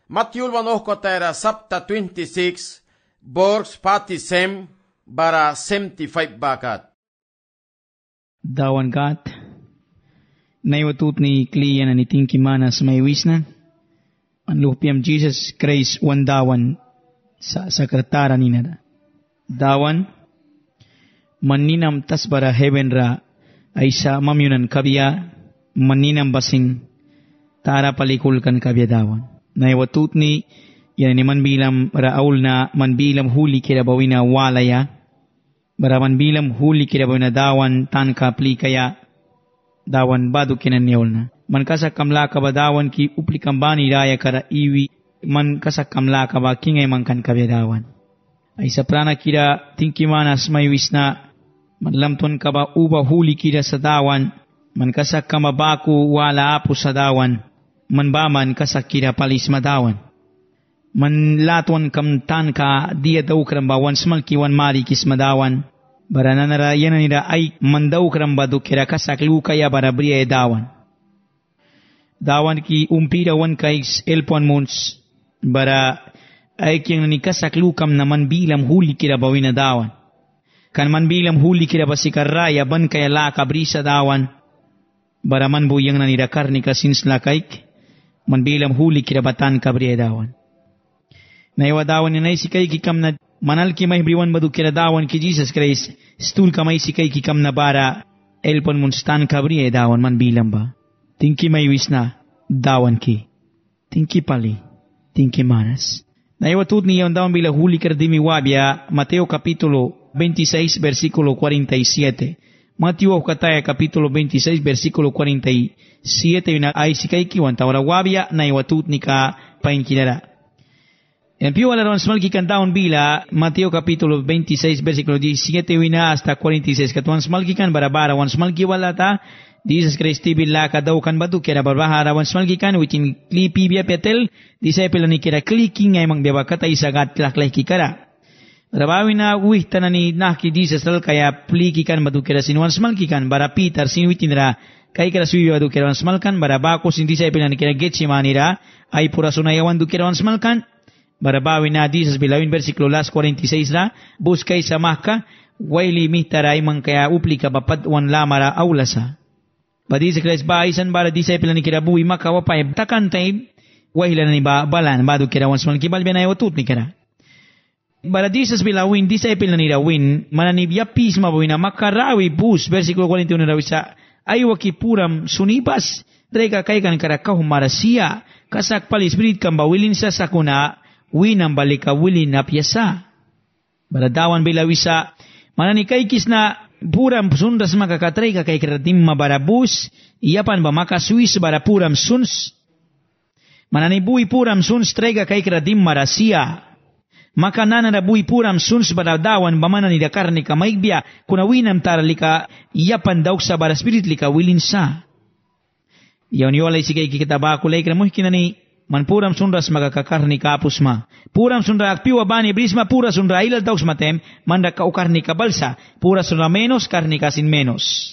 Matthew kotera Sapta 26, Borgs pati sem, bara 75 bakat. Dawan kat, naiwatut ni kliyan ni tingkimanas may wisnan. Ang lupiam Jesus Christ wan dawan sa sekretara ni nada. Dawan, maninam tas bara heaven ra ay sa mamyunan kabya, maninam basing tara palikulkan kabya dawan. Naiwatut ni yan ni manbilam raul na manbilam huli kira bawina walaya, bara manbilam huli kira bawina dawan tan kapli kaya dawan badu kinanyol na. Man kasak kamla ka ba dawan ki uplikam bani raya kara iwi, man kasak kamla ka ba kingay mangkan kabya dawan. Ay sa prana kira tingkimanas may wisna, manlamton ka ba uba huli kira sa dawan, man kasak kamabaku wala apo sa dawan, man baman kasak kira palis madawan. Man latuan kamtan ka dia daw karambawan smalkiwan mari kis madawan, bara nanara yan nila ay mandaw karambado kira kasak lukaya bara briya dawan. Dawan ki umpirawan kay elpon mons, bara ay kiyang nanikasak lukam na manbilam huli kira bawin na dawan. Kan manbilam huli kira basikaraya ban kaya laka brisa dawan, bara man buyang nanidakar ni kasins lakaik, manbilam huli kira batan kabriya dawan. Naiwa dawan ni naisikay kikam na manal ki mahibriwan badu kira dawan ki Jesus Christ, stul kamay sikay kikam na bara elpon monstan kabriya dawan manbilam ba. Tingki may wis na dawan ki. Tingki pali. Tingki manas. Naiwatut niya ang dawan bila huli kardimi wabia, Mateo kapitulo 26 versikulo 47. Mateo kataya kapitulo 26 versikulo 47 yun ay sikay kiwan tawara wabia naiwatut ni ka pain kinara. Yan piyo wala ron smalki kan dawan bila Mateo kapitulo 26 versikulo 17 wina hasta 46 katuan smalki kan barabara wan smalki wala ta Jesus Christ bila ka daw kan batu kira barbahara wan smalki kan witin klipi biya petel disciple ni kira clicking ay mang biya kata isagat laklay kikara. Rabawi na uwi tanani naki Jesus tal kaya pliki kan batu kira sinuan smalki kan bara Peter sinwitin ra kay kira suwi batu kira wan smalkan bara bako sin disciple ni kira Getsemani ra ay pura sunayawan du kira wan smalkan. Barabawi na Jesus bilawin versikulo las 46 ra buskay sa mahka waili mitaray mang kaya uplika bapad wan lamara aulasa. Badi sa Christ ba isan bara disciple ni kira buwi makawapay takan tay waila na ni balan badu kira wan smal kibal benay watut ni kira. Bara Jesus bilawin disciple na ni rawin mananibya pis mabawi na makarawi bus versikulo 41 na rawisa aywa ki puram sunipas drega kay kan kara kahumarasiya kasak pali spirit kan bawilin sa sakuna winang balika wilin na piyasa. Baradawan bilawisa mananikay kis na puram sundas makakatray ka kay kiratim mabarabus iyapan ba makaswis bara puram suns mananibuy puram suns trega kay kiratim marasiya makanana na buy puram suns baradawan ba mananidakar ni kamaigbiya kuna winam taralika iyapan daw sa bara spirit lika wilin sa yawn yolay sikay kikitabakulay kiramuh kinani man puram sunras magakakarni kapus ma. Puram sunra akpiwa bani brisma pura sunra ilal taus matem manda ka ukarni kabalsa. Pura sunra menos karni kasin menos.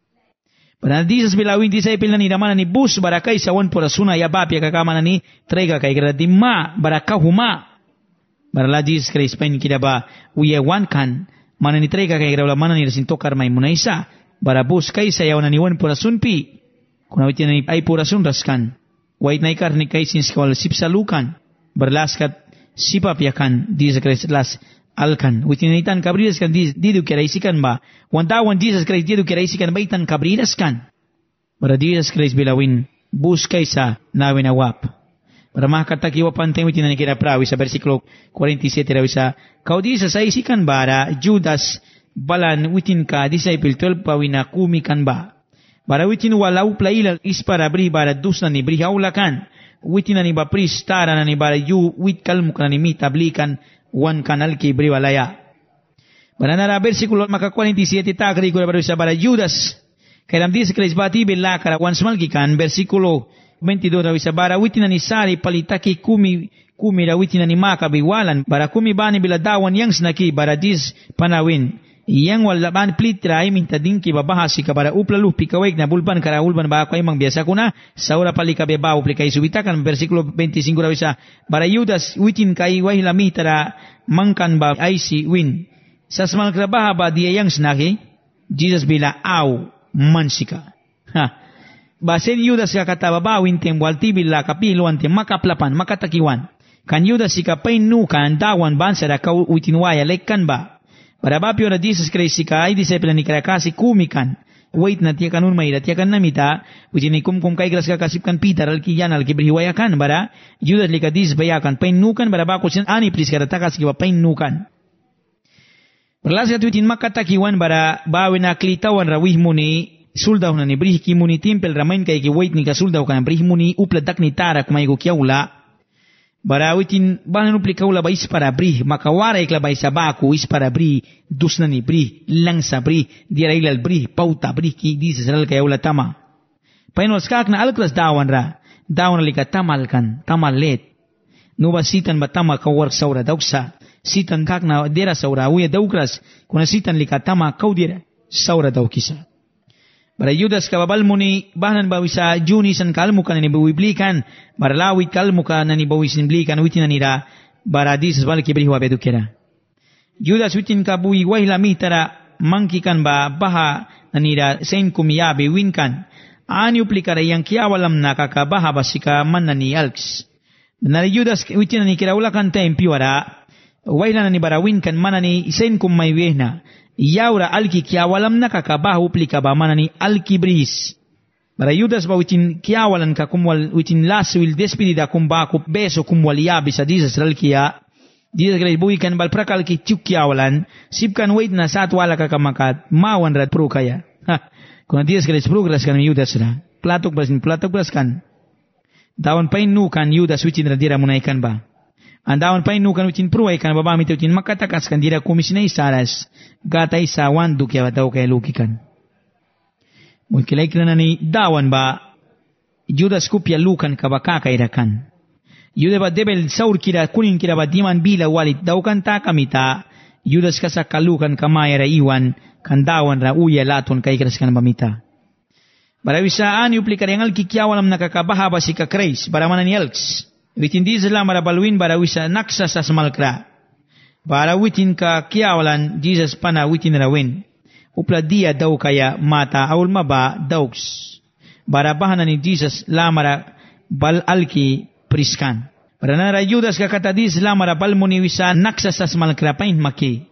Pada disas bilawin disciple na ni damana ni bus barakay sawan pura suna yabapya kakamana ni trega kay gradima baraka huma. Barala Jesus Christ pain kidaba uye wan kan mana ni trega kay grawla mana ni rasintokar may munaisa. Barabus kay sayaw na ni wan pura sunpi. Kuna witin ni ay pura sunras kan. Wait na ikarni kay sinskawal sipsalukan, berlaskat sipapyakan, Jesus Christ las alkan. Witinaitan kabridas kan didu kira isikan ba? Wantawan Jesus Christ didu kira isikan ba itan kabridas kan? Bara Jesus Christ bilawin, bus kay sa nawin awap. Para makatakiwa pantay witinan kira prawi sa versikulo 47 rawi sa, kau di sa isikan bara Judas balan witin ka disciple 12 pawina kumikan ba? Bara witin walau plaila ispara bri bara dus na ni bri haulakan. Witin na ni ba pristara na ni bara yu wit kalmuk na ni mitablikan wan kanal ki bri walaya. Bara nara versikulo maka 47 takri ko bara sa bara Judas. Kailam dis Christ bati billa kara wan smal kikan versikulo 22 rawi sa bara witin na ni sari palitaki kumi ra witin na ni maka biwalan bara kumi bani bila dawan yang snaki bara dis panawin. Yang walaban plitray minta dinki babahasi ka para uplaluh pikawek na bulban kara ulban ba ako imang biasa kuna saura pali ka beba uplikay subitakan versikulo 25 rawisa bara Yudas witin kay wahilami tara mangkan ba ay si win sa smal krabaha ba dia yang snaki Jesus bila aw mansika basen Yudas ka kata babawin tem walti bila kapiluan tem makaplapan makatakiwan kan Yudas sika painukan dawan bansa da kau witin waya lekkan ba para bapyo na Jesus Christ sika ay disipla ni karakasi kumikan wait na tiya kanun may tiya kan namita witin kum kay gras ka kasipkan Peter alkiyan alkibriwayakan bara Judas lika dis bayakan painukan bara bako sin ani please kada takas kiwa painukan perlas ka witin makatakiwan bara bawe na klitawan rawih muni suldaw na ni brihki muni timpel ramain kay ki wait ni ka suldaw kan brih muni upladak ni tara kumay go kiyaula bara witin bahan upli kaula ba ispara brih makawara ikla ba isabaku ispara brih dusnani brih langsa brih dira ilal brih pauta brih ki di sesal kaya ula tama painol skak na alklas dawan lika tamal let nuba sitan ba tama kawar saura dauksa sitan kak na dera saura uya daukras kuna sitan lika tama kau dira saura daukisa bara Yudas kababal muni bahanan bawisa junisan kalmukan ni buwiblikan bara lawit kalmukan ni bawisin blikan witin nira bara disas balki briwa bedukera Yudas witin kabuwi wahilami tara mangkikan ba baha nira sen kumiyabe winkan ani uplikara yang kiawalam nakakabaha basika manani alks nari Yudas witin ni kiraulakan tempiwara wahilana ni bara winkan manani sen kumay wehna yaura alki kiawalam na kakabahu plika ba manani alki bris bara Yudas ba witin kiawalan ka kumwal witin laswil despedida kumbaku beso kumwal yabi sa Jesus ralkiya Jesus gray buikan bal prakal ki chuk kiawalan sipkan wait na satwala ka kamakat mawan rat pro kaya kuna Jesus gray progress kan Yudas ra platok bras kan dawan pain nu kan Yudas witin radira munaikan ba andawan pain nukan witin pruay kan baba mito tin makatakas kan dira komisina isaras gata isawan dukya daw kay lukikan mulkilay kana ni dawan ba Judas kupya lukan kabaka kairakan Yuda ba debel saur kira kunin kira ba diman bila walit daw kan takamita Judas kasa kalukan kamayara iwan kan dawan ra uya laton kay kan bamita barawisa ani uplikarengal kikyawalam nakakabaha ba si kakreis baramanan yelks witin di sila marabalwin bara wisa naksa sa smalkra bara witin ka kiawalan Jesus pana witin rawin upla dia daw kaya mata awul maba dauks bara bahanan ni Jesus lamara bal alki priskan bara nara Judas ka kata di sila marabal muni wisa naksa sa smalkra pain maki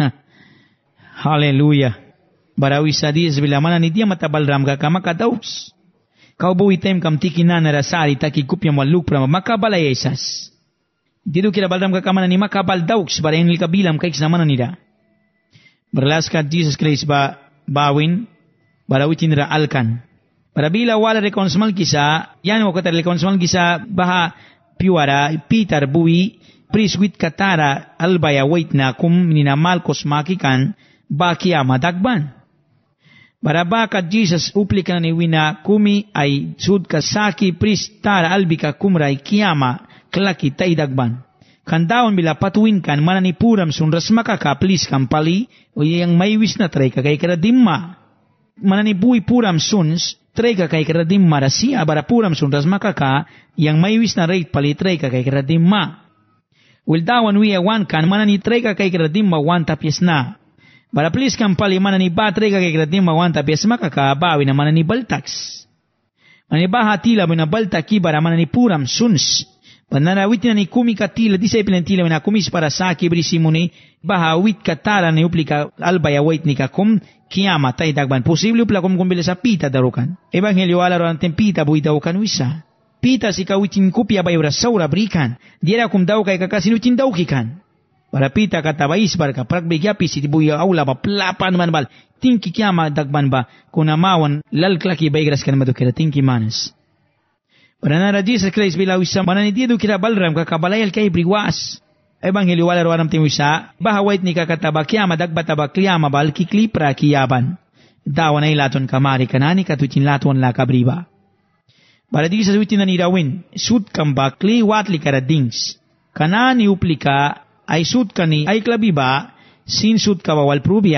haleluya bara wisa di sila mana ni dia mata balram ka maka dauks kau bu item kam tikina na rasari taki kupya maluk pra makabala Yesas. Didu kira baldam ka kamana ni makabal dauks bara yung kabilam kay namana nida. Berlas ka Jesus Christ ba bawin bara witin ra alkan. Para bila wala rekonsmal kisa yan mo kata rekonsmal kisa baha piwara Peter bui priswit katara albaya wait na kum nina Malkos makikan bakia madagban. Baraba ka Jesus uplikan ni wina kumi ay sud ka saki pristar albika kumray kiyama klaki taidagban. Kandaon bila patuin kan manani puram sunras makakaplis kampali o yang maywis na tray ka kay karadimma. Manani buwi puram suns tray ka kay karadimma rasia bara puram sunras makaka yang maywis na rate pali tray ka kay karadimma. Wildawan wiya wan kan manani tray ka kay karadimma wan tapyes na. Bara please kampali manani batre ka kay gradim mawanta pies makakabawi na manani baltax. Manani baha tila mo na baltaki bara manani puram suns. Pananawit na ni kumi katila disipline tila na kumis para saki brisimuni baha wit katara ni uplika albaya wait ni kakum kiyama tay dagban. Posible upla kumbila sa pita darukan. Ebanghelyo ala ro antem pita buhi darukan wisa. Pita si kawitin kupya bayura saura brikan. Diera kum daw kay kakasinutin daw kikan. Para pita katabais bar ka pragbigyapi si tibuya aula ba plapan man bal tingki kiyama dagban ba kunamawan lalklaki baigras kan madukira tingki manas. Para nara Jesus Christ bila wisa mananidido kira balram ka kabalayal kay briwas. Ebanghelyo wala ro anam timusa bahawait ni kakataba kiyama dagbataba kiyama bal kiklipra kiyaban. Dawan ay laton kamari kanani katutin laton la kabriba. Para di sa witin na nirawin sud kamba kli watli karadings kanani uplika ay sud kani ay klabiba sin sud kabawal prubya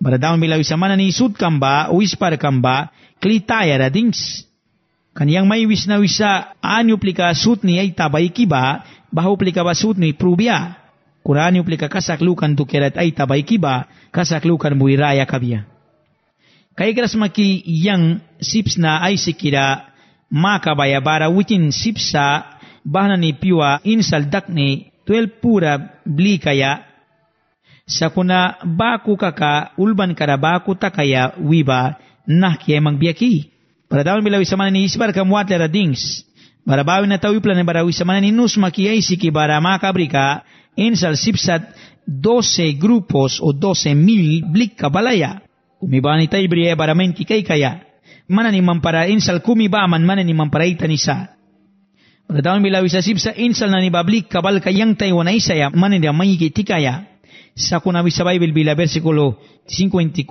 Bara daon bila wisa mana ni sud kamba, wispar kamba, klitaya radings. Kaniyang may wis na wisa, anyo plika sud ni ay tabay kiba, bahaw plika ba sud ni prubya. Kuranyo plika kasaklukan tukerat ay tabay kiba, kasaklukan buiraya kabya. Kaya keras maki yang sips na ay sikira, makabaya bara witin sipsa, bahna ni piwa insal dakni, 12 pura bli kaya, sakuna baku kaka ulban kara baku takaya wiba nah kiya magbiaki. Para daon bila wisamana ni isbar kamuat lera dings. Bara bawin na tawiplan ni bara wisamana ni nus makiyay siki bara makabrika insal sipsat 12 grupos o 12,000 blik kabalaya. Umibani tayo briya bara main kikay kaya. Mana ni mampara insal kumibaman mana ni mamparaita nisa. Para daon bila wisasipsa insal na ni bablik kabal kayang tayo na isaya mana ni may kitikaya. Sakuna bisa Bible bila versikulo 54,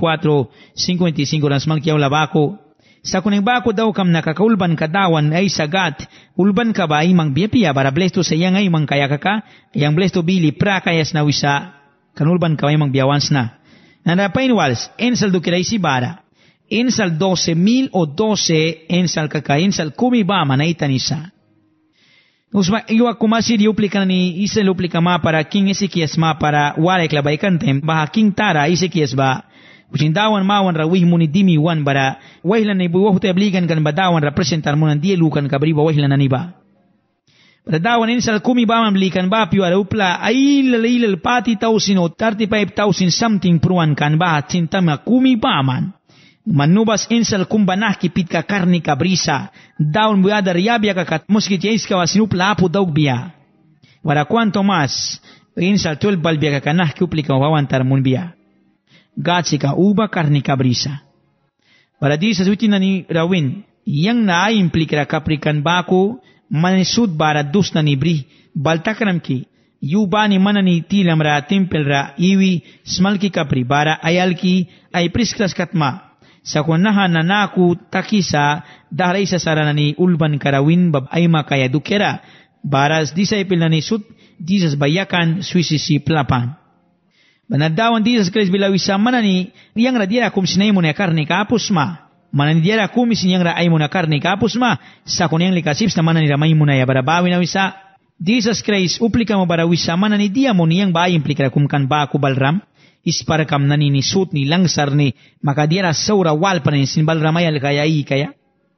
55 nas magkiyaw labako. Sakuning bako daw kam nakakaulban kadawan ay sagat, ulban ka ba ay mangbiyapiya para blesto sa iyang ay mangkaya ka, yang blesto bili prakayas na wisa, kanulban ka ay mangbiyawans na. Nanapain wals, ensal dukiray si bara, ensal 12,000 o 12, ensal kaka, ensal kumibama na itanisa. Usma iwa kumasi diuplika ni isa luplika ma para king Ezekias ma para wala klabay kantem baha king Tara Ezekias ba kucing dawan mawan ra wih muni dimi wan bara wahlan ni buwah te obligan kan badawan representar munan dia lukan kabri ba wahlan ni ba para dawan insal kumi ba mamlikan ba piwa upla ailal pati 1000 o 35,000 something pruan kan ba cinta ma kumi ba man manubas insal kumbanah kipit ka karni kabrisa daun buada riabia kakat muski tais ka wasinupla apu daug biya wala cuanto mas insal 12 balbia kakanah kuplika wawantar mun biya gatsi ka uba karni kabrisa wala di sa suti na ni rawin yang na ay implikra kaprikan bako manisud bara dus na nibri baltakram ki yubani mana ni tilam ra tempel ra iwi smalki kapri bara ayalki ay priskras katma sa kunahan na naku takisa dahil sa sarana ni ulban karawin bab ay makaya dukera baras disciple na ni sut Jesus bayakan suisisi pelapan. Banadawan Jesus Christ bila wisa mana ni yang radiara kum sinay mo na karni kapus ma mana ni diara kum sinyang ra ay mo na karni kapus ma sa kunyang likasips na mana ni ramay mo na ya barabawi na wisa Jesus Christ uplika mo bara wisa mana ni dia mo niyang ba implikara kum kan ba ku balram isparakam na ni sut ni langsar ni makadiara saura wal pa ni sinbal ramayal kaya i kaya.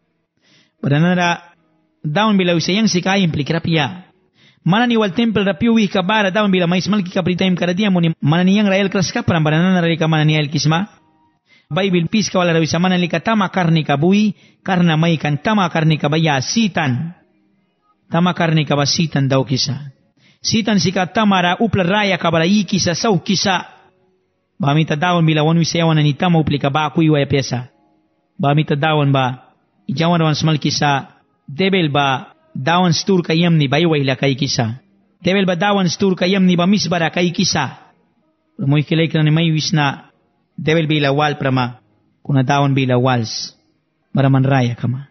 Badanara daun bila wisa yang sikay implikira piya. Mana ni wal temple rapiwi kabara daun bila mais malki kapritayim karadia mo ni mana ni yang rael kras ka parang banana rika mana ni elkisma. Bible pis ka wala wisa mana lika tama karni kabui karna may kan tama karni kabaya sitan. Tama karni kabasitan daw kisa. Sitan sika tamara upla raya kabara i kisa saw kisa. Bamita dawan bila wan wisayawan na nitama uplika ba ako iwaya pesa. Bamita dawan ba, ijawan naman smal kisa, debel ba, dawan stur kayam ni bayway la kay kisa. Debel ba dawan stur kayam ni ba misbara kay kisa. Lumoy kilay ka na ni may wis na, debel bila wal prama, kuna dawan bila wals, maraman raya kama.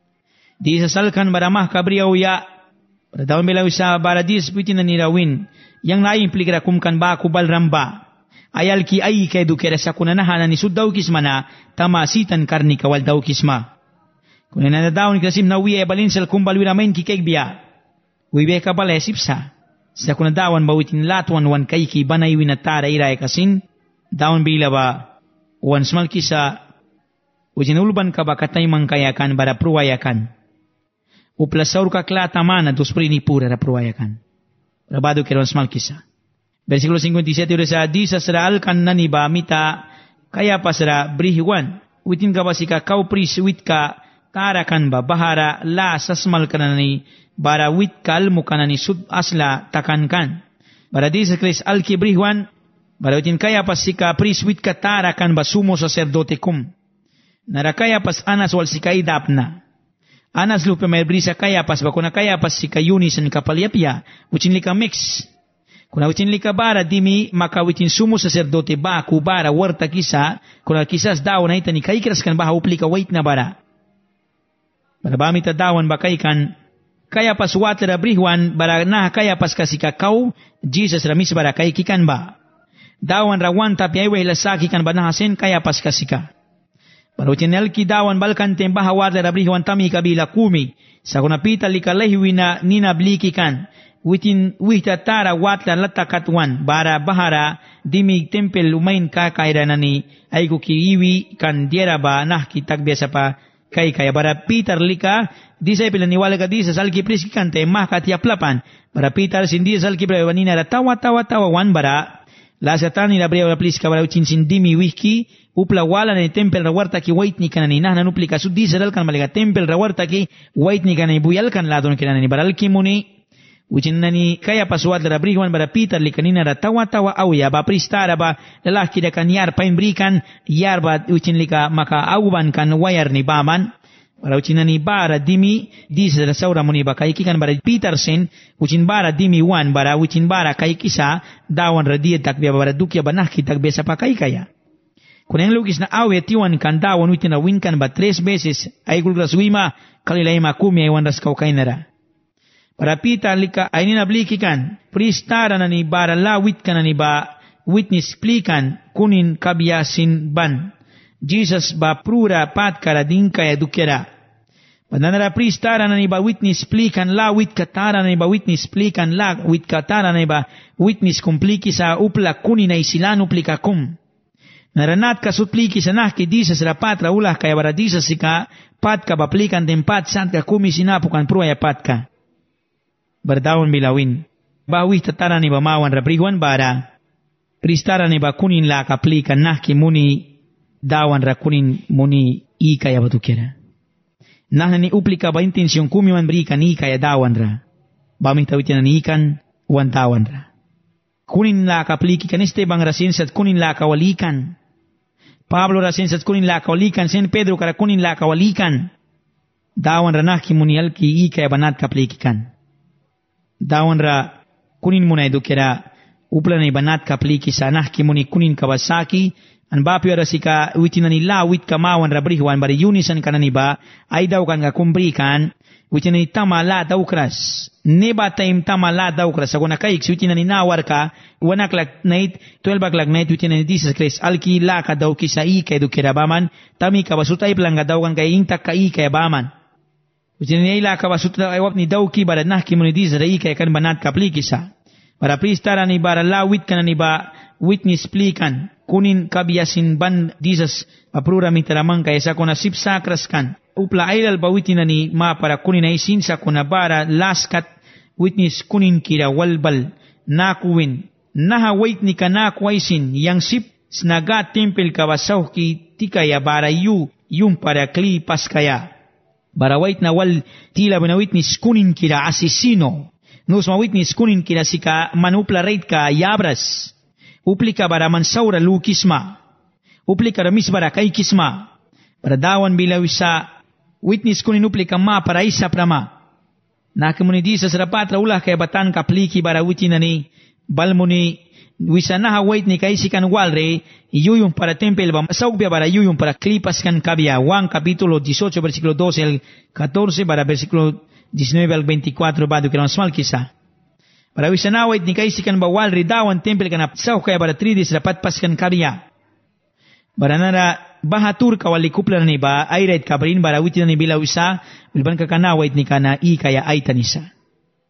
Di sasalkan maramah kabriyaw ya, para dawan bila wisa baradis puti na nirawin, yang naimplikira kumkan ba ako balramba, ayal ki ay kay dukera sa kunanahan ni sudaw kismana tamasitan karni kawal daw kisma. Kunan na dawn kasim na wiye balinsal kumbalwira main ki kegbiya. Wibe ka balesip sa kunadawan bawitin latwan wan kay ki banay winatara iray kasin dawn bila ba wan smal kisa ujinulban ka ba katay mangkayakan bara pruwayakan. Uplasaur ka klata mana dos prini pura ra pruwayakan. Rabado keron smal kisa. Versikulo 57 sa di sa sraal kan nani ba mita kaya pasra brihiwan witin ka ba sika kau pris wit ka tarakan ba bahara la sasmal kanani bara wit kal mukanani sud asla takankan bara di sa Kris al kibrihiwan bara witin kaya pas sika pris wit ka tarakan ba sumo sacerdote kum narakaya pas anas wal sika idapna anas lupe may brisa kaya pas ba kuna kaya pas sika unisan kapalyapya witin lika mix. Kuna witin lika bara dimi maka witin sumo sacerdote ba kubara warta kisa kuna kisas daw na itani kaikras kan ba uplika wait na bara. Marabami ta dawan ba kan kaya pas water brihwan bara na kaya pas kasika kau Jesus ramis bara kai kikan ba. dawan rawan tapi ay lasaki kan banahasen kaya paskasika. Baruchinel ki dawan balkan temba hawar da rabri wan tami kabila kumi. Sakuna pita likalehi wina nina bliki kan. Wita tara watla latakat wan bara bahara dimi tempel umain ka kairanani ay kukiiwi kan diera ba nah kitak biasa pa kaya bara Peter lika disay pilaniwala ka disa salki priski kan temah katiaplapan bara Peter sindi salki brewanina tawa wan bara lasatani la brewa pliska bara uchin sindimi wiki upla wala ne tempel rawarta ki wait ni kanani nah nanuplika sudi sadal kan malaga tempel rawarta ki wait ni kanani buyal kan ladon kinani baral kimuni Ucinani kaya pasuat da beriwan bara Peter likanina da tawa au ya ba pristara ba lalaki da kan yar pain berikan yar ba ucin lika maka auban kan wayar ni baman bara ucinani bara dimi disa da saura muni ba kai kikan bara Petersen ucin bara dimi wan bara ucin bara kai kisa dawan radiet tak biya bara dukya banah kitak biasa pakai kaya kuneng lugis na awe tiwan kan dawan ucin na winkan ba 3 beses ay gulgras wima kalilay makumi ay wandas kau kainara para Peter lika ay ninabliki kan pristara na ni bara lawit kan na ni ba witness plikan kunin kabiyasin ban Jesus ba prura pat kara din kaya dukera bananara pristara na ni ba witness plikan lawit katara na ni ba witness plikan lawit katara na ni ba witness kumpliki sa upla kunin na isilan uplika kum naranat ka supliki sa nah ki Jesus rapat raulah kaya bara Jesus sika pat ka baplikan tempat sant ka kumi sinapukan prua ya pat ka berdawon bilawin bawi tatara ni bamawan rabriwan bara pristara ni ba kunin la kaplikan nah ki muni dawan ra kunin muni ika ya batukera nah ni uplika ba intention kumi man berikan ika ya dawan ra ba mi tawitan ni ikan wan dawan ra kunin la kapliki kan Esteban rasin sat kunin la kawalikan Pablo rasin sat kunin la kawalikan Sen Pedro kara kunin la kawalikan dawan ra nah ki muni alki ika ya banat kapliki kan dawan ra kunin muna edukera upla na ibanat kapliki sanah kimuni kunin kabasaki an bapi rasika witinani la wit kamawan ra brihwan bari unisan kanani ba ay daw kan ga kumbrikan witinani tama la daw kras neba taim tama la daw kras agona kaik witinani nawar ka wanak lak night 12 lak night witinani disas kres alki la ka daw kisa ika edukera baman tami ka basutay planga daw kan kay intak ka ika baman Ucini ila ka basutra ay wap ni dauki bara nah kimuni diz rai kay kan banat kapliki sa. Bara pristara ni bara lawit kan ni ba witness plikan kunin kabiyasin ban dizas aprura mitaramang kay sa kuna sip sakras kan. Upla ailal ba witina ni ma para kunin ay sin sa kuna bara laskat witness kunin kira walbal nakuwin. Naha wait ni kanakwaisin yang sip snaga tempel kabasaw ki tikaya bara yung para kli paskaya. Bara wait na wal tila bina witness kunin kira asesino. Nus ma witness kunin kira sika manupla rate ka yabras. Uplika bara mansaura lukisma. Uplika ramis bara kay kisma. Bara dawan bila wisa witness kunin uplika ma para isa prama. Nakimuni di sa sarapatra ulah kay batan kapliki bara witinani balmuni wisa naha wait ni kaisikan walre yuyung para tempel ba saubia bara yuyung para klipas kan kabia Juan capítulo 18 versículo 12 al 14 bara versículo 19 al 24 badu kiran smal kisa bara wisa naha wait ni kaisikan ba walre dawan tempel kan sau kaya bara 3 days rapat paskan kabia bara nara bahatur kawali kuplan ni ba airait kabrin bara witin ni bila wisa bilban ka kana wait ni kana I kaya aitanisa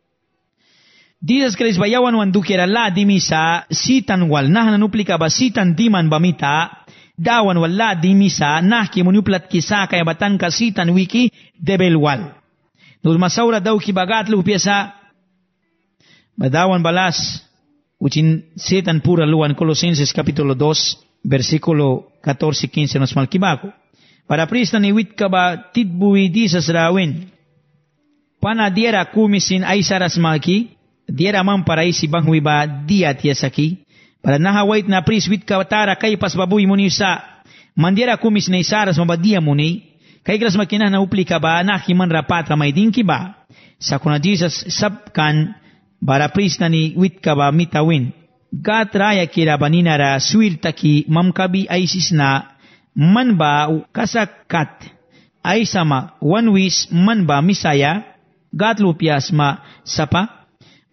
Jesus Christ bayawan wan dukera la dimisa sitan wal nah nanuplika ba sitan diman bamita dawan wal la dimisa nah ki munuplat kisa kaya batan ka sitan wiki debel wal nul masaura daw ki bagat lu piasa badawan balas ucin setan pura luan Colosenses capítulo 2 versículo 14-15 nos malkibako para prista ni wit ka ba tidbui di sa srawin pana diera kumisin ay saras malki diera man para isi bangwi ba dia tiasaki para nahawait na priswit ka tara kay pas babuy muni sa mandiera kumis na isaras mabadia muni kay gras makinah na uplika ba nakiman rapat ramay dinki ba sa kuna Jesus sabkan bara pris na ni wit ka ba mitawin gat raya kira banina ra swil taki mamkabi aisis na man ba kasakat ay sama one wis man ba misaya gat lupias ma sapa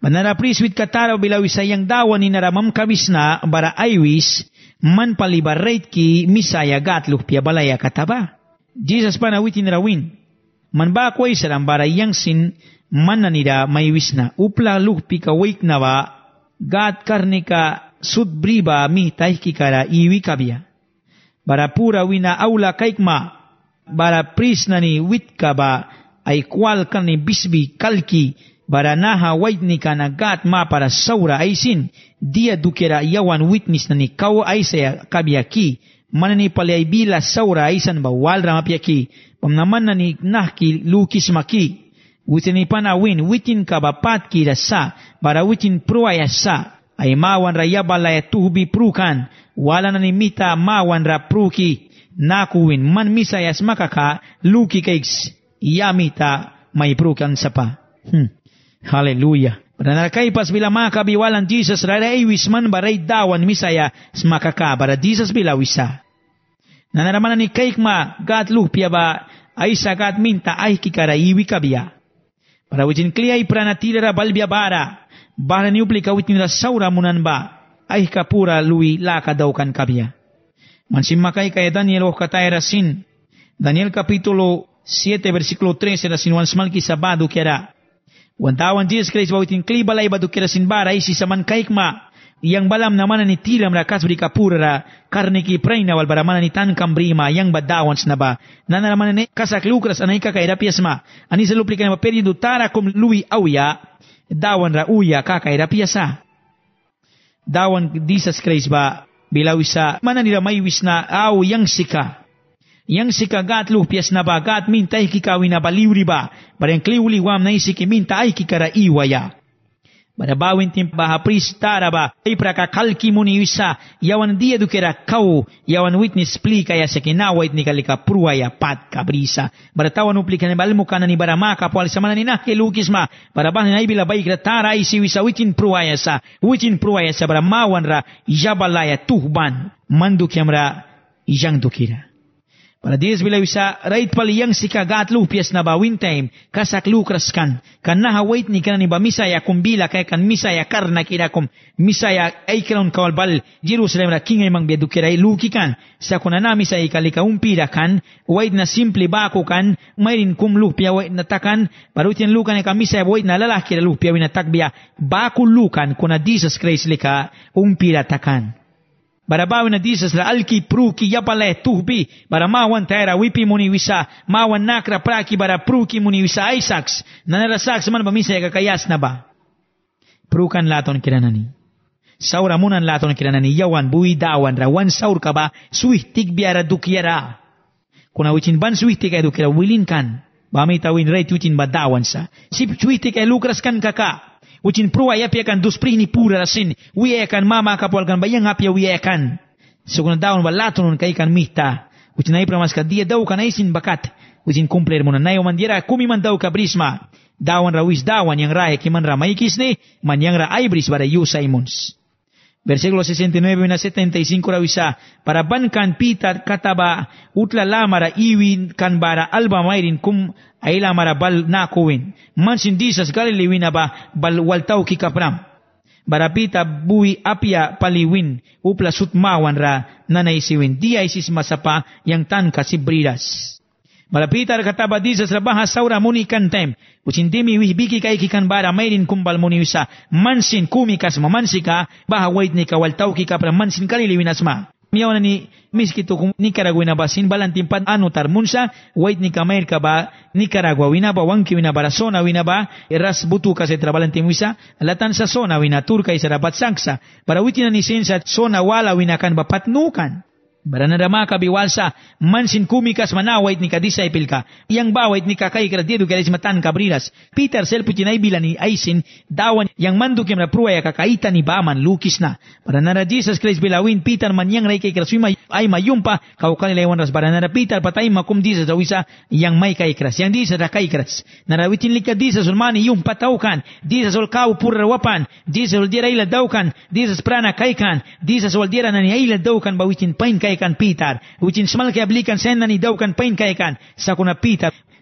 Banara priswit kataraw bilawis sayang dawan ni naramam kabisna bara aywis man palibarait ki misaya gatluh pia balaya kataba. Jesus panawitin rawin. Man ba kway saram bara yang sin man nanira maywisna upla luh pika wait nawa gat karnika sudbriba mi taiki kara iwi kabia. Bara pura wina aula kaikma bara prisna ni witka ba ay kwal karni bisbi kalki bara naha wait ni kana gat ma para saura aisin dia dukera yawan witness na ni kau aisaya kabia ki manani palay bila saura aisan ba walra mapya ki pamnaman na ni nahki lukis maki witini panawin witin ka ba pat ki rasa bara witin pruaya sa ay mawan ra yabalaya tuhbi prukan wala na ni mita mawan ra pruki nakuwin man misayas makaka luki kaiks yamita may prukan sapa. Hallelujah. Pada nakai pas bila maka biwalan Jesus rarai wisman barai dawan misaya smakaka bara Jesus bila wisa. Nanaraman ni kaikma gat lupia ba ay sagat minta ay kikara iwi kabia. Para wajin kliay pranatira balbia bara bara ni uplika witin ra saura munan ba ay kapura lui laka daw kan kabia. Mansim makai kay Daniel katay rasin Daniel kapitulo 7 versikulo 13 rasin wan smal ki sabado kera. Wantawan Jesus Christ wawitin klibalay ba dukira sinbara isi saman kaikma yang balam namana ni tiram rakas beri kapura ra karne ki praina wal baramana ni tan kambrima yang badawans na ba nanaraman ni kasak lukras anay ka kairapiasma ani sa luplikan ba periodo tara kum lui awya dawan ra uya ka kairapiasa dawan Jesus Christ ba bilawisa mana nila may wisna aw yang sika yang sikagat lupias na bagat minta ikikawin na baliwri ba barang kliwli wam na isiki minta ay kikara iwaya badabawin tim bahapris tara ba ay prakakalki muni wisa yawan dia dukera kau yawan witness pli kaya sakinawait ni kalika pruaya pat kabrisa baratawan uplikan ni balmukana ni baramaka po alisamana ni nakilukis ma barabahan na ibila baik tara isi wisa witin pruaya sa baramawan ra jabalaya tuhban mandukyam ra ijang dukira. Para Diyos bila wisa right pali yang sikagat lupias na bawin time kasak lukras kan nahawait ni kanan ba misaya kumbila kay kan misaya karna kira kum misaya ay kanon kawalbal Jerusalem ra kingay mang bedu kira luki kan sa kunana misaya kalika umpira kan wait na simple bako kan mayrin kum lupia wait na takan parutin lukan ka misaya wait na lalaki ra lupia wina takbia bako lukan kuna Jesus Christ lika umpira takan. Barabawin na Jesus la alki pruki yapale tuhbi bara mawan taira wipi muni wisa mawan nakra praki bara pruki muni wisa Isaacs nanarasaks man bamisaya kakayas na ba prukan laton kiranani saura munan laton kiranani yawan bui dawan ra wan saur ka ba suihtik biara dukiara kuna wicin ban suihtik ay dukira wilin kan bamitawin right wicin ba dawan sa sip suihtik ay lukras kan kaka Ucin prua ya piakan duspri ni pura rasin. Wiya kan mama kapolkan bayang apya wiya kan. Sukuna daun balaton kay kan mita. Ucin ay pramas ka dia daw kan aisin bakat. Ucin kumpler mo na nayo mandira kumi man daw ka brisma. Dawan rawis dawan yang rahe kiman ramaikis ni man yang ra aibris bara yu Simons. Versículo 69 na 75 rawisa para bankan Peter kataba utla lamara iwin kan bara alba mayrin kum ay lamara bal nakuwin mansin Jesus Galilee wina ba bal waltaw kikapram bara Peter bui apya paliwin upla sutmawan ra nanaisiwin dia isis masapa yang tan kasibridas bara Peter kataba Jesus rabah saura muni kantem ucintimi wihbiki kay kikan bara mayrin kumbal muni wisa mansin kumikas mamansika baha wait ni kawaltaw kikapram mansin Galilee asma miyaw na ni miskito kung Nicaragua na ba sinbalantin pan tar munsa wait ni kamair ka ba Nicaragua wina ba wangki wina bara sona wina ba eras butu kasi trabalantin wisa latan sa sona wina turka isa rabat sangsa para witin na ni sensa sona wala wina kan ba patnukan bara nadama ka biwalsa mansin kumikas manawait ni ka disciple ka yang bawait ni ka kay kradido kaya matan kabriras Peter selputin ay bila ni aisin dawan yang manduk yung napruaya kakaita ni baman lukis na para nara Jesus Christ bilawin Peter man yang ray kay kraswima ay mayumpa kaukanilewan ras bara nara Peter patay makum Jesus rawisa yang may kay kras yang Jesus ra kay kras narawitin lika Jesus ulmani yung pataukan Jesus ul kau purrawapan Jesus ul dira ila daukan Jesus prana kaykan Jesus ul dira na ni ila daukan bawitin pain kay kan Peter ucin smal kay ablikan sen na ni daw kan pain kay kan sa kuna Peter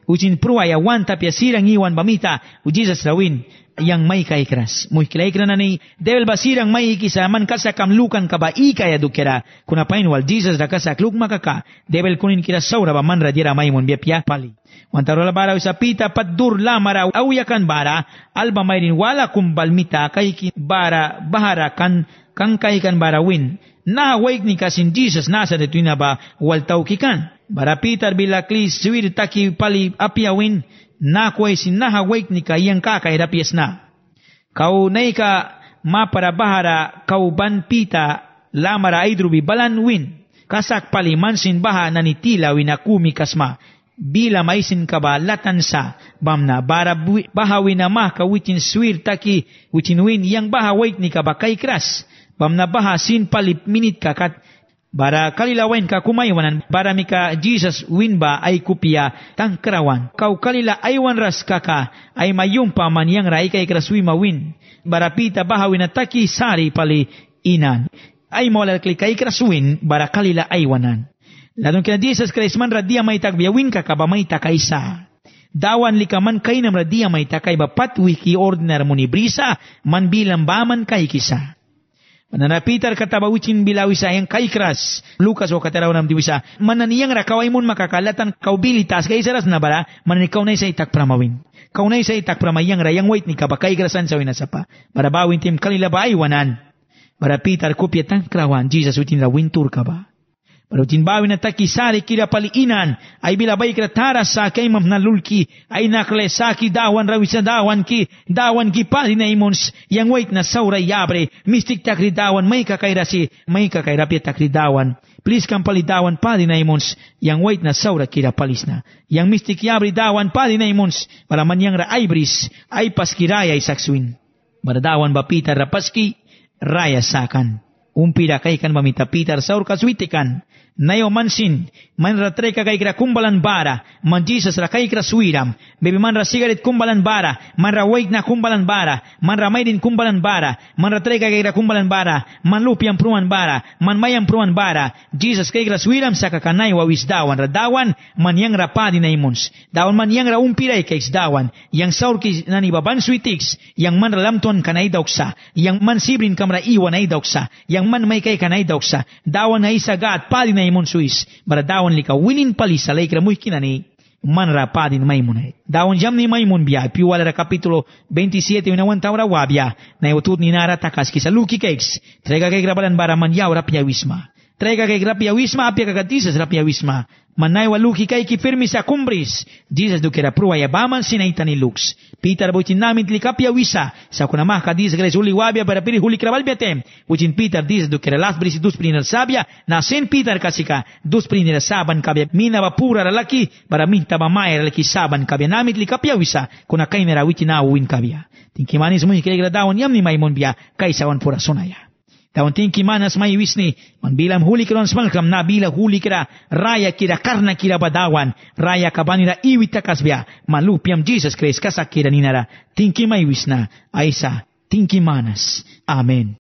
Ucin pruaya wan tapya sirang iwan bamita. Jesus rawin. Yang may kaikras. Muy kaikra na ni Devil basirang may ikisa man kasakamlukan ka ba ikaya dukera. Kuna painwal Jesus na kasakluk makaka. Devil kunin kira saura ba man radira may mon biapya pali. Wantarola bara sa pita paddur lamara awiyakan bara. Alba may rin wala kumbalmita kay bara bahara kan kaikan bara win. Nahawaik ni kasin Jesus nasa detu na ba waltaw kikan. Bara Peter bila klis suwir taki pali apiawin. Nakway sinahawaik ni ka iyang kakahirapias na. Kau nay ka maparabahara kau ban pita lamara aydrubi balan win. Kasak paliman sin baha na nitila winakumi kasma. Bila maisin ka ba latansa bamna bara bahawin na mah ka witin swir taki witin win iyang bahawaik ni ka ba kay kras. Bamna baha sin palip minit ka kat bara kalilawain ka kumaywanan, bara mika Jesus winba ay kupya tangkarawan. Kau kalila aywan ras kaka ay mayumpa man yang rai kay kraswi mawin. Bara pita bahawin na taki sari pali inan. Ay mawalakli kay kraswin bara kalila aywanan. Ladong kina Jesus Christ man radia may tagbiyawin ka kaba may takaysa. Dawan likaman kay nam radia may takay bapat wiki ordinar mo ni brisa man bilang baman kay kisa. Manana Peter katabawicin bilawisa yang kaikras. Lukas o kataraw nam diwisa. Mananiyang rakaway mun makakalatan kaubilitas kay isaras na bara. Mananikaw na isa itak pramawin. Kau na isa itak pramayang rayang wait ni kabakaigrasan sa winasapa. Para bawin tim kalila ba aywanan. Para Peter kupyatang krawan. Jesus witin rawintur ka ba. Para witin bawin na takisari kira paliinan. Ay bilabay kratara sa kay mamnalulki. Ay naklesaki dawan rawisa dawan ki pali na imons. Yang wait na saura yabre. Mistik takri dawan may kakairasi. May kakairapi takri dawan. Please kang palidawan pali na imons. Yang wait na saura kira palis na. Yang mistik yabre dawan pali na imons. Para man yang raay bris. Ay paskiraya isakswin. Maradawan ba Peter rapaski. Raya sakan. Umpira kay kan mamita Peter saur kaswitikan. Nayo mansin, man ratre ka kay kumbalan bara, man Jesus ra kay kraswiram, bebe man ra sigaret kumbalan bara, man ra wait na kumbalan bara, man ra may din kumbalan bara, man ratre ka kay kumbalan bara, man lupiang pruan bara, man mayang pruan bara, Jesus kay kraswiram sa kakanay wawis dawan, radawan, man yang rapadi na imons, dawan man yang ra umpiray kay dawan, yang saur ki nanibaban switiks, yang man ralamtuan kanay dauksa, yang man sibrin kamra iwan ay dauksa, yang man may kay kanay dauksa, dawan na isagat padi na imon suis, baradawan lika winin pali sa laikra muy kinani, manra padin maymunay. Dawan jam ni maymun biya, piwala ra kapitulo 27 winawan tawra wabya, na iwatut ni nara takas kisa luki keks, trega kay grabalan bara man yaw rapya wisma. Trega kay rapya wisma, apya kagatisas rapya wisma. Manay waluki kay kifirmi sa kumbris. Jesus dukera pruwaya baman sinaitan ni Lux. Peter bucin namin tlikapya wisa. Sa kunamah ka Jesus Christ huli wabya para pili huli krabal biatem. Bucin Peter Jesus dukera last brisi dus prinar sabya. Na Saint Peter kasika dus prinar saban kabya. Mina bapura ralaki para minta mamaya ralaki saban kabya. Namin tlikapya wisa. Kuna kay nera wicin na uwin kabya. Tingkimanis mo hikira dawan yam ni maimon biya. Kaysawan pura sonaya. Dawan tingki manas may wisni, man bilam huli kiron smalkam na bila huli kira, raya kira karna kira badawan, raya kabanira iwi takasbya, malupiam Jesus Christ kasak kira ninara, tingki may wisna, aysa, tingki manas. Amen.